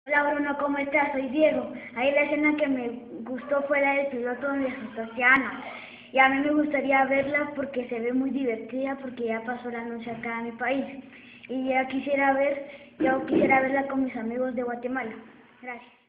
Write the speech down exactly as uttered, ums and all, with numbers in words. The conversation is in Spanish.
Hola Bruno, ¿cómo estás? Soy Diego. Ahí la escena que me gustó fue la del piloto donde asustó a Ana. Y a mí me gustaría verla porque se ve muy divertida porque ya pasó el anuncio acá en mi país. Y ya quisiera ver, yo quisiera verla con mis amigos de Guatemala. Gracias.